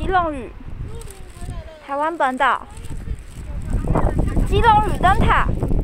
隆屿，台湾本岛，基隆屿灯塔。